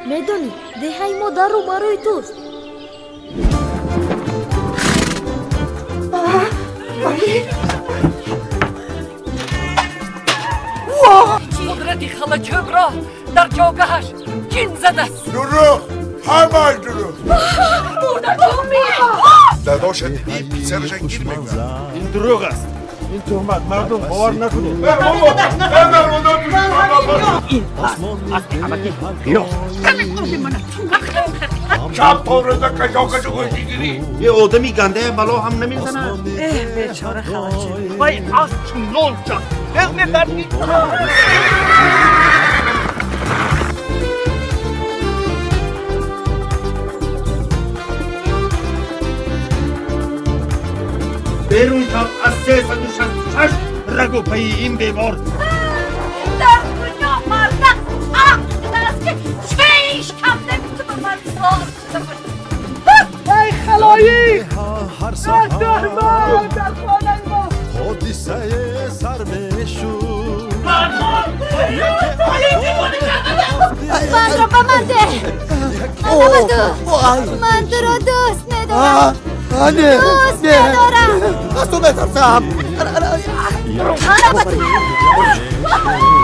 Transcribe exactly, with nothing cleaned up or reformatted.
میدونی دهه ما در رو برای توست. قدرتی خلا کبرا در جاگهش جن زده است. دروغ، همه دروغ. مادر تومی داداش این پیسرش گیر میگن. این دروغ است. این تهمت مردم باور نکنید. این پس از همگی بیرون چپ پارده کجا کجا گوشی گیری. یه آدمی گنده بلا هم نمیزنه. اه بیچاره خلاچه وای از چونون جان نه بردی بیرون تاب از سیصد و شست و شش رگ و پی این بیمار. در دنیا مرده عقل است که چیش کم نمیتونه من ساز ای خلایی در دهمان در خانه ما حادثه سر بشون من را به من ده. من دو من تو را دوست ندارم. آنه دوست ندارم. از تو بترسم. آره با تو